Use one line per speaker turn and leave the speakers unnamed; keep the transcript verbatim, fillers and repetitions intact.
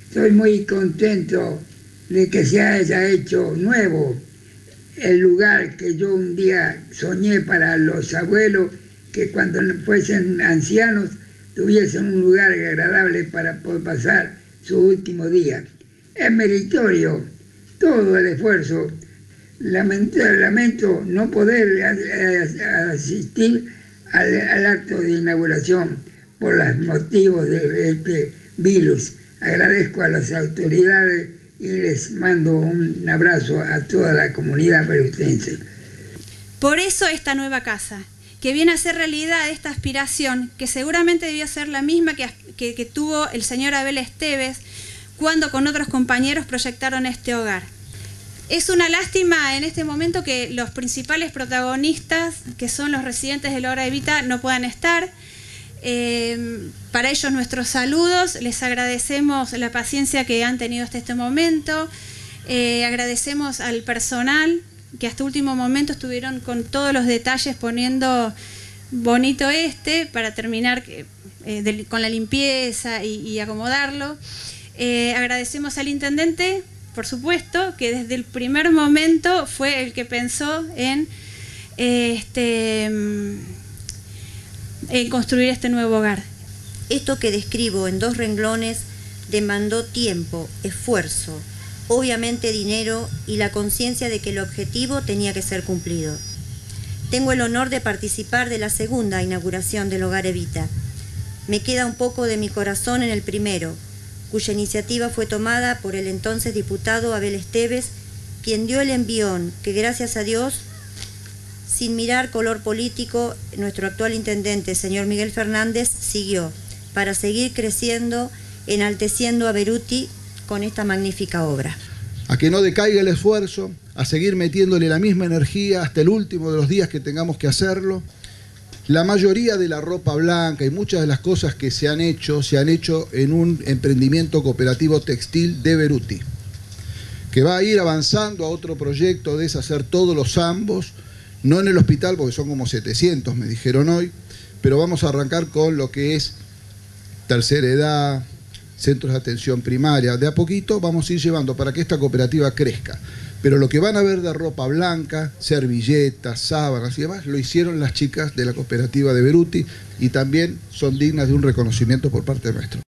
Estoy muy contento de que se haya hecho nuevo el lugar que yo un día soñé para los abuelos, que cuando fuesen ancianos tuviesen un lugar agradable para poder pasar su último día. Es meritorio todo el esfuerzo. Lamento, lamento no poder asistir al, al acto de inauguración por los motivos de este virus. Agradezco a las autoridades y les mando un abrazo a toda la comunidad perutense.
Por eso esta nueva casa, que viene a ser realidad esta aspiración, que seguramente debió ser la misma que, que, que tuvo el señor Abel Esteves cuando con otros compañeros proyectaron este hogar. Es una lástima en este momento que los principales protagonistas, que son los residentes del Hogar Evita, no puedan estar. Eh, para ellos nuestros saludos, les agradecemos la paciencia que han tenido hasta este momento, eh, agradecemos al personal que hasta último momento estuvieron con todos los detalles poniendo bonito este para terminar eh, de, con la limpieza y, y acomodarlo. Eh, agradecemos al intendente, por supuesto, que desde el primer momento fue el que pensó en eh, este en construir este nuevo hogar.
Esto que describo en dos renglones demandó tiempo, esfuerzo, obviamente dinero y la conciencia de que el objetivo tenía que ser cumplido. Tengo el honor de participar de la segunda inauguración del Hogar Evita. Me queda un poco de mi corazón en el primero, cuya iniciativa fue tomada por el entonces diputado Abel Esteves, quien dio el envión que, gracias a Dios, sin mirar color político, nuestro actual intendente, señor Miguel Fernández, siguió para seguir creciendo, enalteciendo a Beruti con esta magnífica obra.
A que no decaiga el esfuerzo, a seguir metiéndole la misma energía hasta el último de los días que tengamos que hacerlo. La mayoría de la ropa blanca y muchas de las cosas que se han hecho, se han hecho en un emprendimiento cooperativo textil de Beruti, que va a ir avanzando a otro proyecto de deshacer todos los ambos, no en el hospital porque son como setecientos, me dijeron hoy, pero vamos a arrancar con lo que es tercera edad, centros de atención primaria. De a poquito vamos a ir llevando para que esta cooperativa crezca. Pero lo que van a ver de ropa blanca, servilletas, sábanas y demás, lo hicieron las chicas de la cooperativa de Beruti y también son dignas de un reconocimiento por parte nuestro.